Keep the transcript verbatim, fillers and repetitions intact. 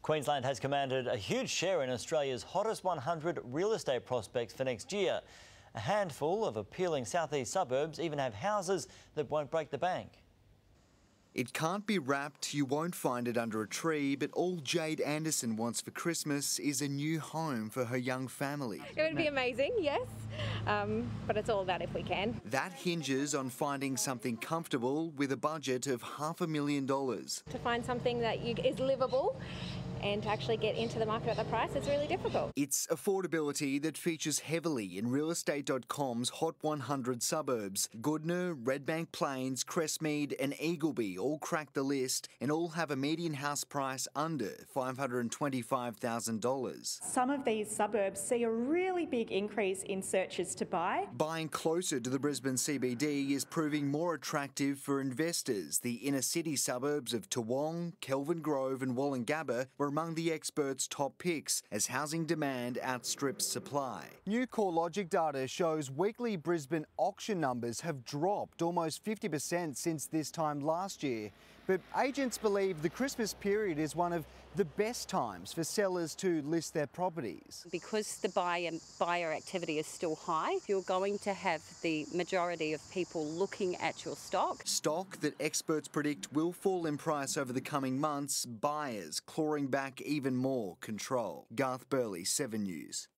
Queensland has commanded a huge share in Australia's hottest one hundred real estate prospects for next year. A handful of appealing southeast suburbs even have houses that won't break the bank. It can't be wrapped, you won't find it under a tree, but all Jade Anderson wants for Christmas is a new home for her young family. It would be amazing, yes, um, but it's all about if we can. That hinges on finding something comfortable with a budget of half a million dollars. To find something that you, is livable and to actually get into the market at the price is really difficult. It's affordability that features heavily in real estate dot com's Hot one hundred suburbs. Goodna, Redbank Plains, Crestmead and Eagleby all crack the list and all have a median house price under five hundred twenty-five thousand dollars. Some of these suburbs see a really big increase in searches to buy. Buying closer to the Brisbane C B D is proving more attractive for investors. The inner city suburbs of Toowong, Kelvin Grove and Wollongabba were among the experts' top picks as housing demand outstrips supply. New CoreLogic data shows weekly Brisbane auction numbers have dropped almost fifty percent since this time last year. But agents believe the Christmas period is one of the best times for sellers to list their properties. Because the buyer, buyer activity is still high, you're going to have the majority of people looking at your stock. Stock that experts predict will fall in price over the coming months, buyers clawing back even more control. Garth Burley, seven News.